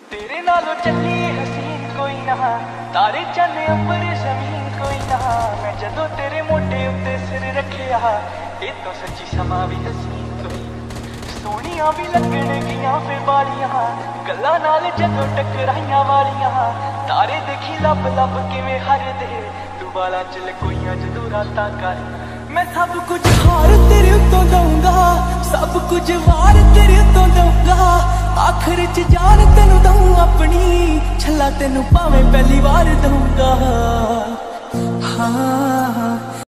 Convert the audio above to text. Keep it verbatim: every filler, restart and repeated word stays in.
तेरे नालों चली हसीन कोई ना, तारे चन्ने अंबर जमीन कोई ना। मैं जदों तेरे मोटे उत्ते सिर रखिया, ये तो सच्ची समा भी हसीन कोई। सोहणियां भी लगण गियां फिर बालियां, गल्लां नाल जदों टकराइयां वालियां। तारे देखी लब लब किवें हरदे, तू वाला च लकोइयां जदों रातां कर। मैं सब कुछ हार तेरे उत्तों दूंगा, सब कुछ वार तेरे उत्तों दूंगा। आखिर च जान तेनू दूं अपनी, छला तेनू भावें पहली बार दूंगा। हाँ